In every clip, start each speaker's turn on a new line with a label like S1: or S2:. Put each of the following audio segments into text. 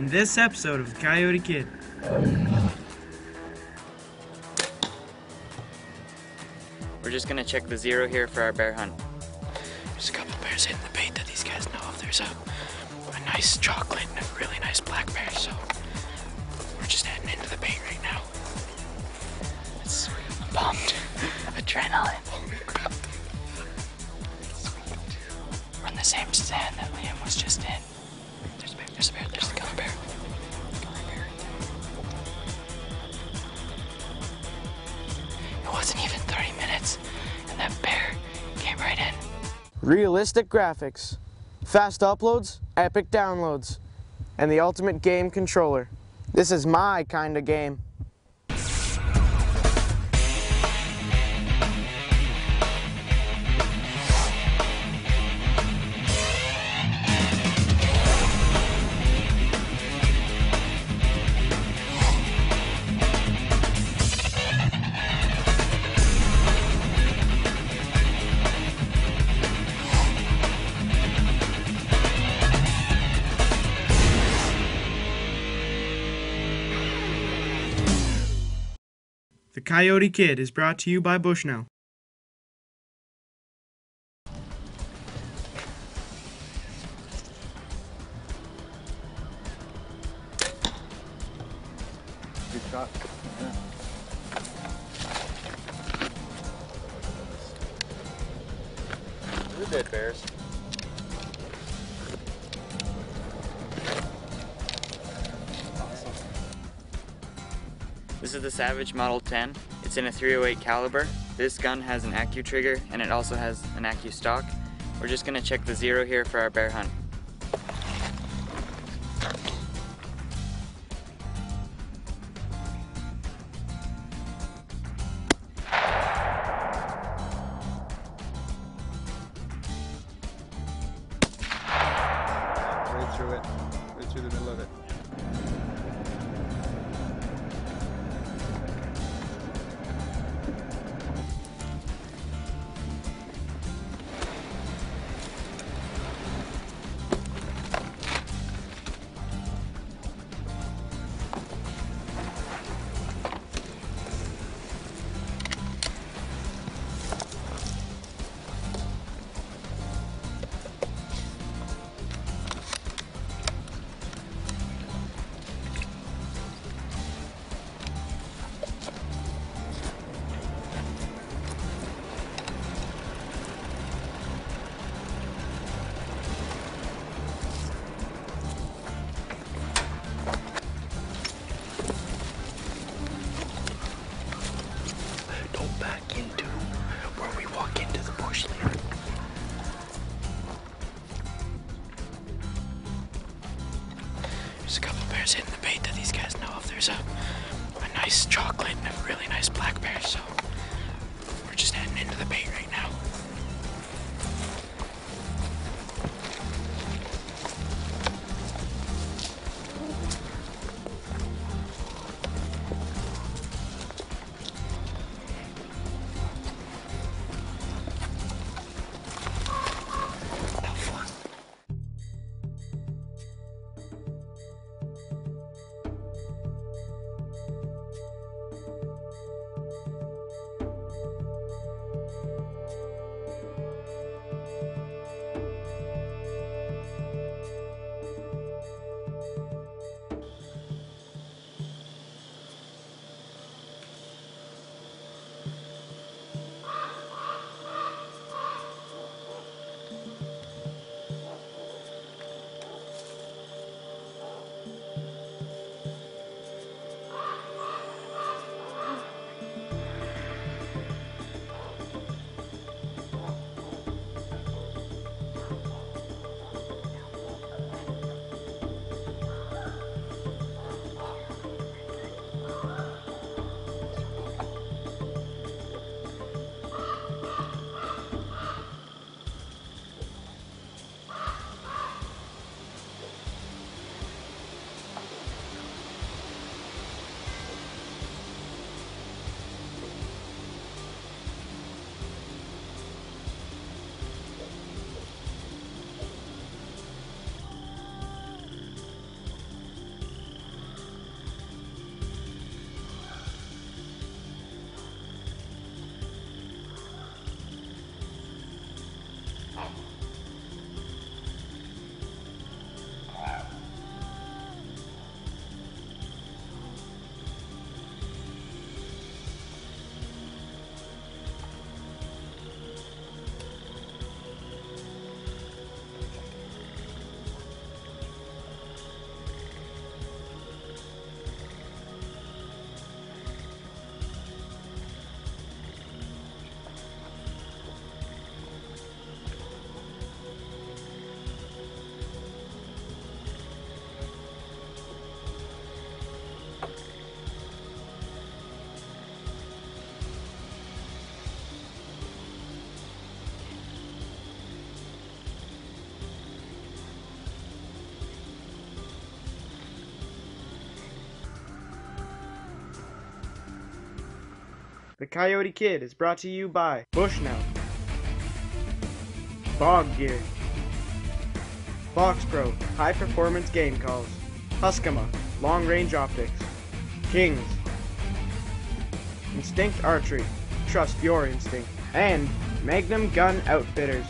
S1: on this episode of the Coyote Kid.
S2: We're just gonna check the zero here for our bear hunt. There's a couple bears hitting the bait that these guys know of. There's a nice chocolate and a really nice black bear, so we're just heading into the bait right now. It's pumped. Adrenaline. We're in the same stand that Liam was just in. There's a bear, there's a bear, there's a killer bear. It wasn't even 30 minutes, and that bear came right in.
S1: Realistic graphics, fast uploads, epic downloads, and the ultimate game controller. This is my kind of game. The Coyote Kid is brought to you by Bushnell.
S3: Good shot. Yeah. They're dead bears.
S2: This is the Savage Model 10. It's in a .308 caliber. This gun has an Accu trigger and it also has an Accu stock. We're just gonna check the zero here for our bear hunt.
S3: Right through it. Right through the middle of it.
S2: Don't back into where we walk into the bush later. There's a couple bears hitting the bait that these guys know of. There's a nice chocolate and a really nice black bear, so we're just heading into the bait right now.
S1: The Coyote Kid is brought to you by Bushnell, Bog Gear, Box Pro High Performance Game Calls, Huskama Long Range Optics, Kings, Instinct Archery, trust your instinct, and Magnum Gun Outfitters.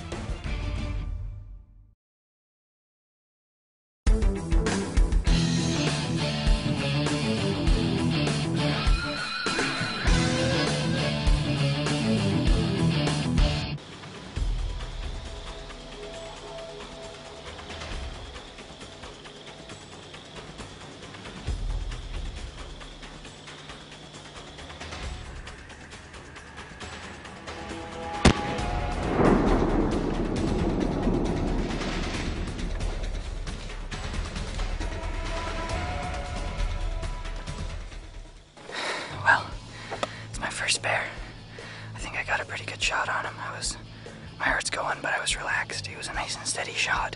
S2: Well, it's my first bear. I think I got a pretty good shot on him. My heart's going, but I was relaxed. He was a nice and steady shot.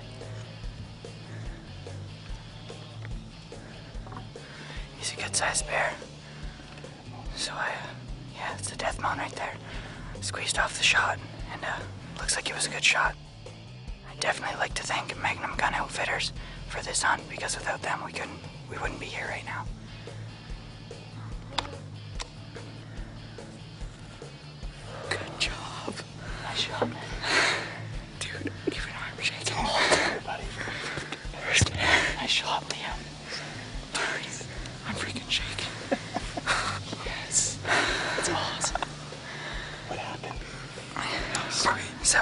S2: He's a good-sized bear. So yeah, it's a death mount right there. Squeezed off the shot, and looks like it was a good shot. I'd definitely like to thank Magnum Gun Outfitters for this hunt, because without them we wouldn't be here right now. Good job. Nice shot. Dude, even I'm shaking. Everybody. First bear. Nice shot, Liam. Dude, I'm freaking shaking. Yes. That's awesome. What happened? Sweet. So,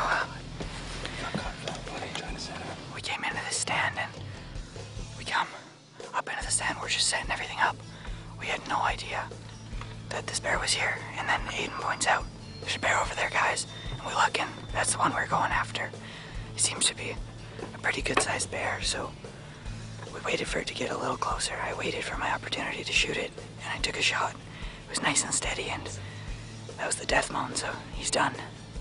S2: we came into this stand and we come up into the stand. We're just setting everything up. We had no idea that this bear was here. And then Aiden points out, there's a bear over there, guys. And we look, and that's the one we're going after. It seems to be a pretty good-sized bear, so we waited for it to get a little closer. I waited for my opportunity to shoot it, and I took a shot. It was nice and steady, and that was the death mount, so he's done.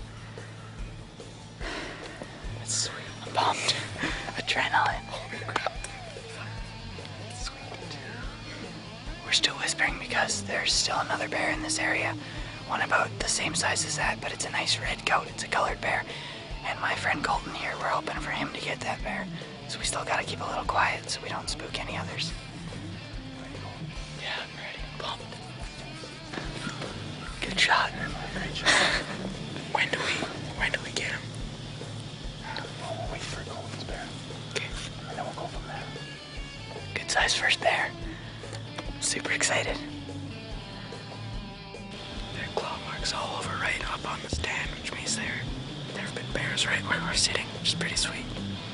S2: That's sweet. I'm pumped. Adrenaline. Sweet. We're still whispering because there's still another bear in this area. One about the same size as that, but it's a nice red coat. It's a colored bear. And my friend Colton here, we're hoping for him to get that bear. So we still gotta keep a little quiet so we don't spook any others. Yeah, I'm ready. I'm pumped. Good shot. Great shot. When do we get him?
S4: We'll wait for Colton's bear.
S2: Okay.
S4: And then we'll go from there.
S2: Good size first bear. Super excited. There are claw marks all over right up on the stand, which means there have been bears right where we're sitting, which is pretty sweet.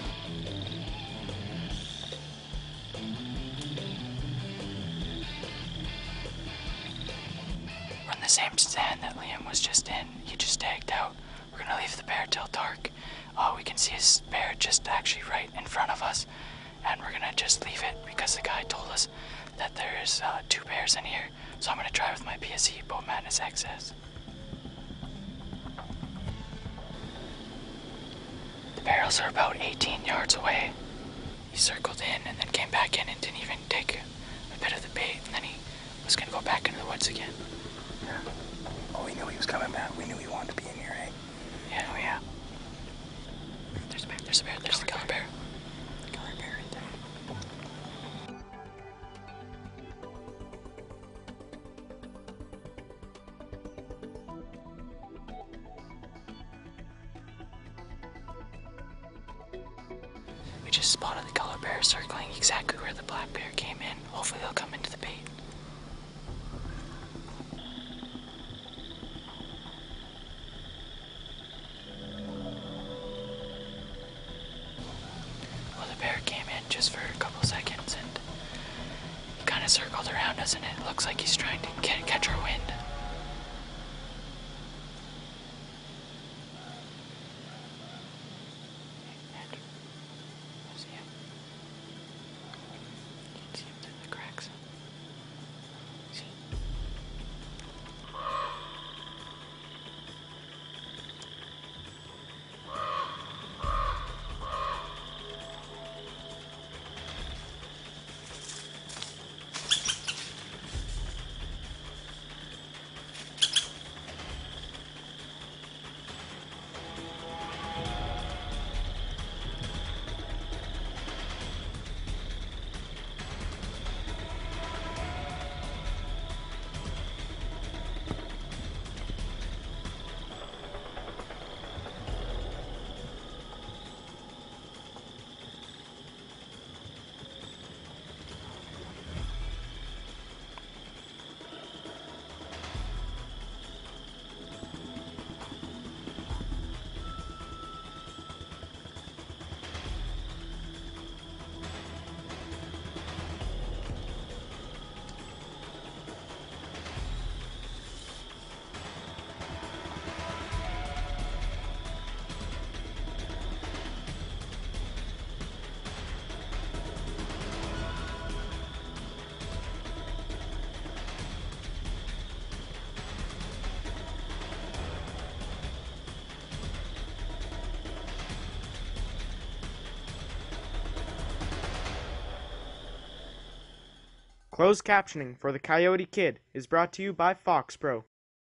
S2: We're in the same stand that Liam was just in. He just tagged out. We're gonna leave the bear till dark. We can see his bear just actually right in front of us, and we're gonna just leave it because the guy told us that there's 2 bears in here. So I'm gonna try with my PSE Bow Madness XS. The barrels are about 18 yards away. He circled in and then came back in and didn't even take a bit of the bait, and then he was gonna go back into the woods again.
S4: Yeah. Oh, we knew he was coming back. We knew he wanted to be in here, eh?
S2: Yeah, oh yeah. There's a bear, there's the color bear. The color bear right there. We just spotted the color bear circling exactly where the black bear came in. Hopefully they'll come into the bait. Well, the bear came in just for a couple seconds and kind of circled around us, and it looks like he's trying to catch our wind. See him through the cracks.
S1: Closed captioning for the Coyote Kid is brought to you by Fox Pro.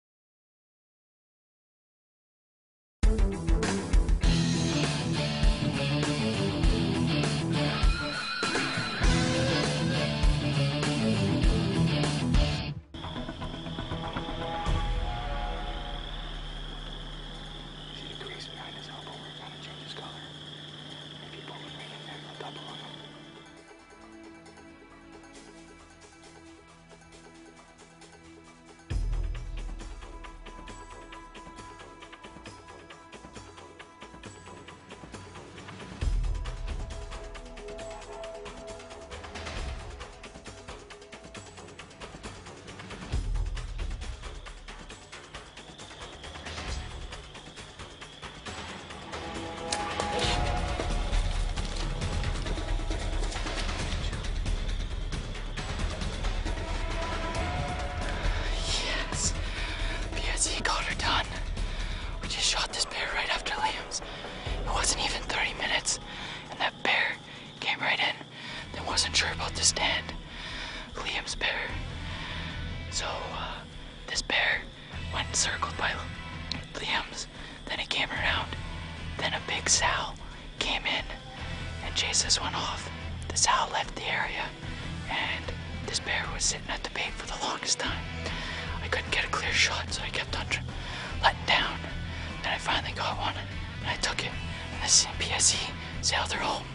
S4: See the crease behind his elbow where it kind of changes color. If you pull it right in there, it'll double on him.
S2: Yes, PSE got her done. We just shot this bear right after Liam's. It wasn't even 30 minutes, and that bear came right in. Then wasn't sure about the stand. Liam's bear. So, this bear went and circled by Liam's. Then it came around. Then a big sow came in and chased this one off. The sow left the area, and this bear was sitting at the bait for the longest time. I couldn't get a clear shot, so I kept on letting down. Then I finally got one, and I took it, and this PSE sailed her home.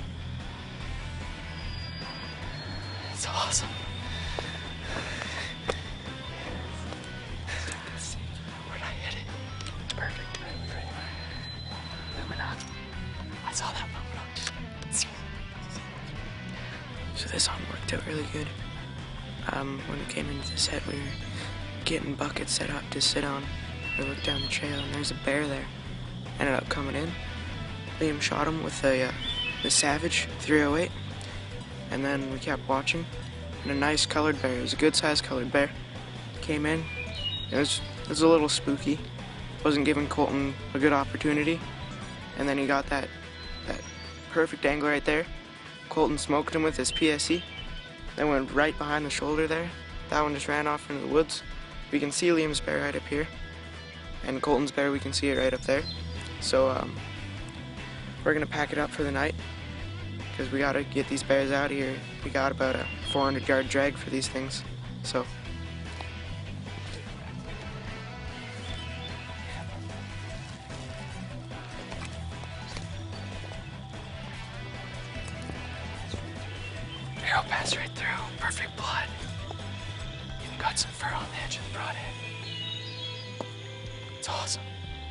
S2: It's awesome. Where'd I hit it? Perfect. Luminat. I saw that moment. So this hunt worked out really good. When we came into the set, we were getting buckets set up to sit on. We looked down the trail, and there's a bear there. Ended up coming in. Liam shot him with the Savage 308, and then we kept watching. And a nice colored bear. It was a good-sized colored bear. Came in. It was a little spooky. Wasn't giving Colton a good opportunity. And then he got that perfect angle right there. Colton smoked him with his PSE. Then went right behind the shoulder there. That one just ran off into the woods. We can see Liam's bear right up here. And Colton's bear, we can see it right up there. So we're gonna pack it up for the night, because we gotta get these bears out of here. We got about a 400-yard drag for these things. So arrow passed right through. Perfect blood. Even got some fur on the edge of the broadhead. It's awesome.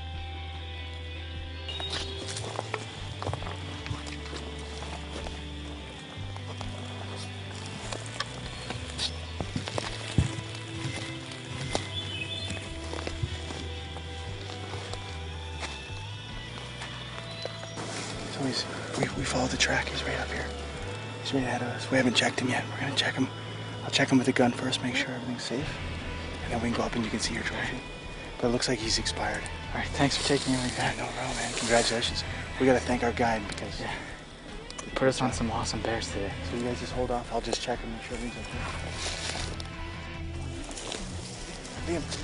S4: So we followed the track. He's right up here. He's right ahead of us. We haven't checked him yet. We're gonna check him. I'll check him with a gun first, make sure everything's safe. And then we can go up and you can see your trophy. But it looks like he's expired.
S3: All right, thanks for taking me.
S4: Yeah, no problem, man. Congratulations. We gotta thank our guide because
S3: You put us on some awesome bears today.
S4: So you guys just hold off. I'll just check and make sure everything's okay. Liam.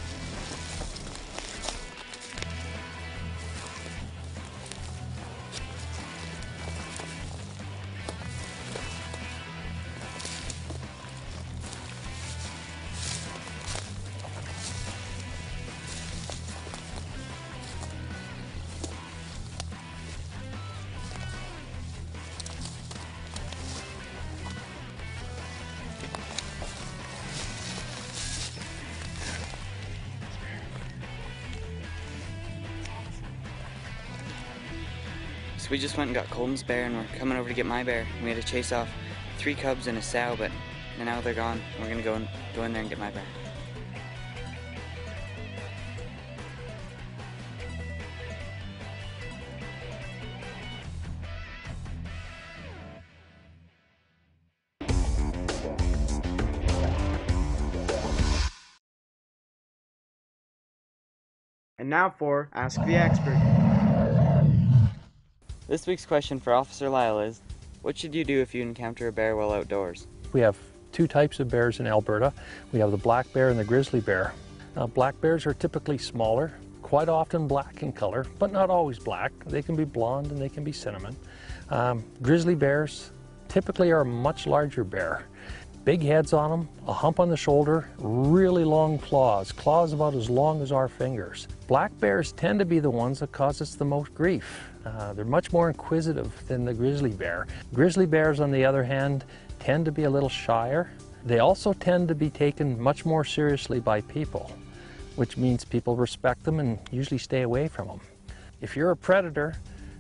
S2: So we just went and got Colton's bear, and we're coming over to get my bear. We had to chase off 3 cubs and a sow, but now they're gone. We're gonna go in there and get my bear.
S1: And now for Ask the Expert.
S2: This week's question for Officer Lyle is, what should you do if you encounter a bear while outdoors?
S3: We have
S5: two types of bears in Alberta. We have the black bear and the grizzly bear. Black bears are typically smaller, quite often black in color, but not always black. They can be blonde and they can be cinnamon. Grizzly bears typically are a much larger bear. Big heads on them, a hump on the shoulder, really long claws about as long as our fingers. Black bears tend to be the ones that cause us the most grief. They're much more inquisitive than the grizzly bear. Grizzly bears, on the other hand, tend to be a little shyer. They also tend to be taken much more seriously by people, which means people respect them and usually stay away from them. If you're a predator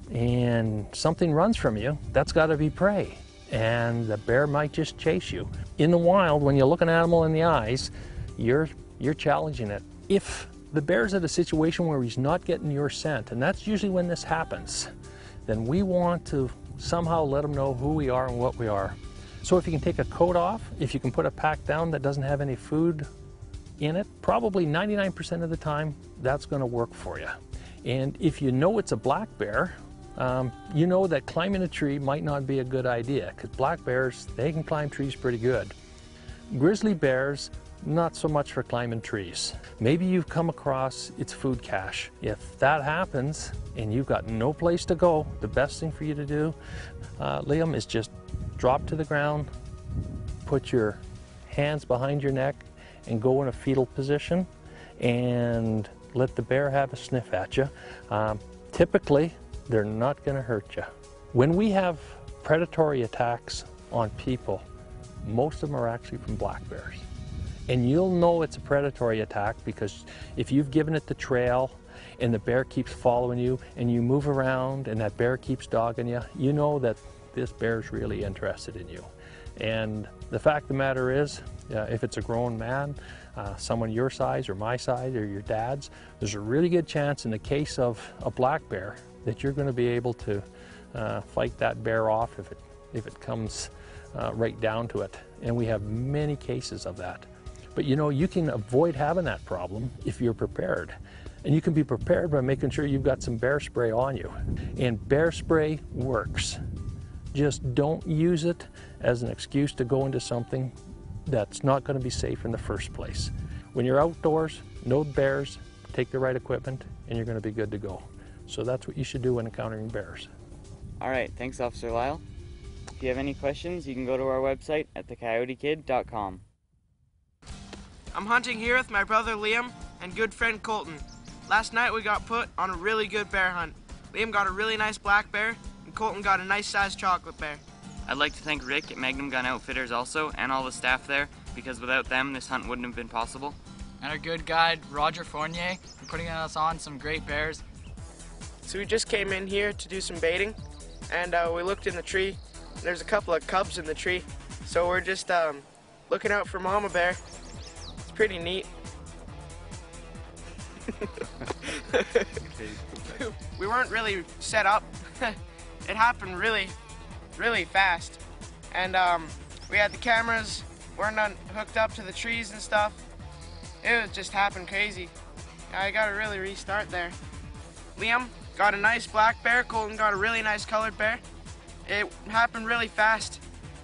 S5: and something runs from you, that's got to be prey. And the bear might just chase you. In the wild, when you look an animal in the eyes, you're challenging it. If the bear's at a situation where he's not getting your scent, and that's usually when this happens, then we want to somehow let him know who we are and what we are. So if you can take a coat off, if you can put a pack down that doesn't have any food in it, probably 99% of the time, that's going to work for you. And if you know it's a black bear, you know that climbing a tree might not be a good idea, because black bears, they can climb trees pretty good. Grizzly bears, not so much for climbing trees. Maybe you've come across its food cache. If that happens and you've got no place to go, the best thing for you to do, Liam, is just drop to the ground, put your hands behind your neck and go in a fetal position and let the bear have a sniff at you. Typically, they're not going to hurt you. When we have predatory attacks on people, most of them are actually from black bears. And you'll know it's a predatory attack because if you've given it the trail and the bear keeps following you and you move around and that bear keeps dogging you, you know that this bear's really interested in you. And the fact of the matter is, if it's a grown man, someone your size or my size or your dad's, there's a really good chance in the case of a black bear that you're going to be able to fight that bear off if it comes right down to it. And we have many cases of that. But you know, you can avoid having that problem if you're prepared. And you can be prepared by making sure you've got some bear spray on you. And bear spray works. Just don't use it as an excuse to go into something that's not going to be safe in the first place. When you're outdoors, no bears, take the right equipment, and you're going to be good to go. So that's what you should do when encountering bears.
S2: All right, thanks, Officer Lyle. If you have any questions, you can go to our website at thecoyotekid.com.
S1: I'm hunting here with my brother Liam and good friend Colton. Last night we got put on a really good bear hunt. Liam got a really nice black bear and Colton got a nice sized chocolate bear.
S2: I'd like to thank Rick at Magnum Gun Outfitters also, and all the staff there, because without them, this hunt wouldn't have been possible.
S3: And our good guide, Roger Fournier, for putting us on some great bears.
S1: So we just came in here to do some baiting and we looked in the tree. There's a couple of cubs in the tree. So we're just looking out for mama bear. It's pretty neat. We weren't really set up. It happened really fast. And we had the cameras, weren't hooked up to the trees and stuff. It was just happened crazy. I gotta really restart there. Liam got a nice black bear, Colton got a really nice colored bear. It happened really fast.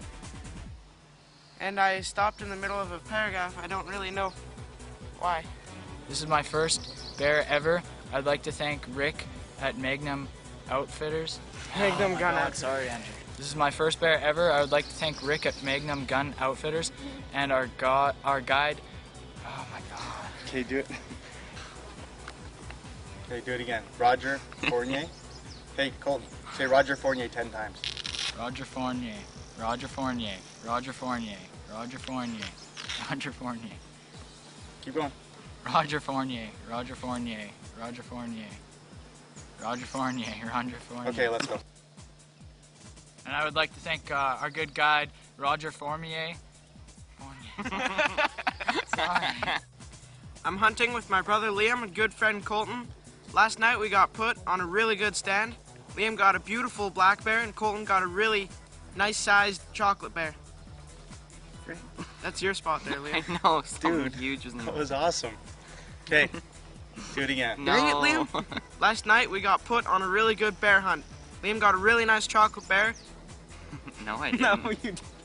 S1: And I stopped in the middle of a paragraph. I don't really know why.
S3: This is my first bear ever. I'd like to thank Rick at Magnum Outfitters.
S1: Magnum Gun
S3: God,
S1: Outfitters.
S3: sorry, Andrew. This is my first bear ever. I would like to thank Rick at Magnum Gun Outfitters and our guide. Oh my God.
S4: Okay, do it. Okay, do it again. Roger Fournier. Hey, Colton, say Roger Fournier 10 times.
S3: Roger Fournier, Roger Fournier, Roger Fournier, Roger Fournier, Roger Fournier.
S4: Keep going.
S3: Roger Fournier, Roger Fournier, Roger Fournier, Roger Fournier, Roger Fournier.
S4: Okay, let's go.
S3: And I would like to thank our good guide, Roger Fournier. Sorry.
S1: I'm hunting with my brother Liam and good friend Colton. Last night we got put on a really good stand. Liam got a beautiful black bear and Colton got a really nice sized chocolate bear.
S4: Great.
S1: That's your spot there, Liam.
S2: I know, something
S4: Dude,
S2: huge was in
S4: that was awesome. Okay, do it again.
S2: No.
S1: Dang it, Liam. Last night we got put on a really good bear hunt. Liam got a really nice chocolate bear.
S2: No, I didn't.
S1: No, you didn't.